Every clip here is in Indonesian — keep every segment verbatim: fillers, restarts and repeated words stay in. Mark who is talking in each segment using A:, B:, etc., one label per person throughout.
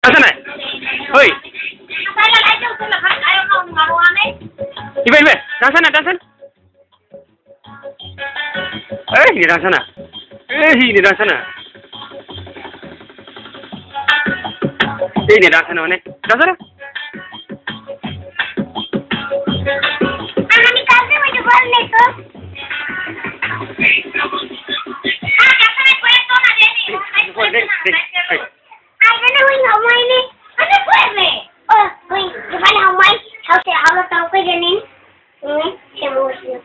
A: Nasaan na? Hoy! Ibe, Ibe! Nasaan na? Nasaan? Eh, hindi nasaan na. Eh, hindi nasaan na. Eh, hindi nasaan na. Nasaan na?
B: Ani kasi mo jual nito. Ah, kasi pwede na din.
A: Pwede.
B: Ay, ano yung hamay ni? Ano pwede? Oh, wait, di ba na hamay? How say how lang tao pwede nin? Hmm, siya mo siya.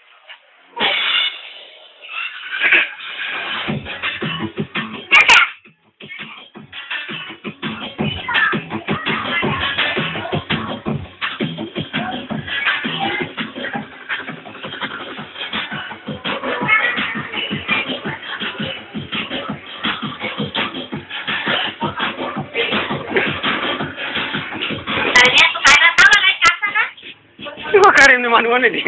A: Karim ni manuan ni.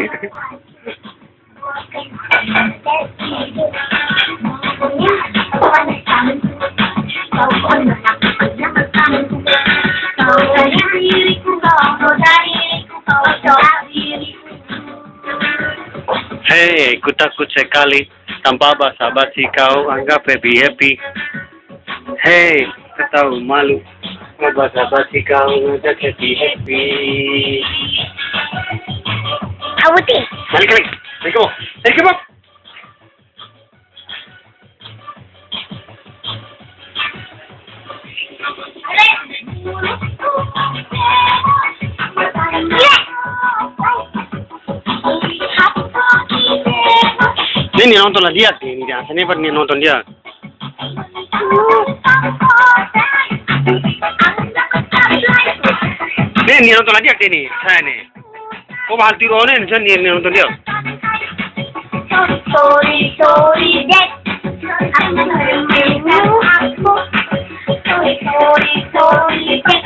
A: Hei, aku takut sekali tanpa basa-basi kau anggap happy-happy. Hei, kau tahu malu basa-basi kau ngajak happy-happy.
B: Abuti.
A: Balik balik. Balik kamu. Balik kamu. Ini nonton lah dia sih, ini dia. Sini pernah nonton dia. Ini nonton lah dia sini, saya nih. Oh, mahal tiru nih, saya nih nonton dia.
B: Sorry, sorry, dek. Aku sorry, sorry, dek.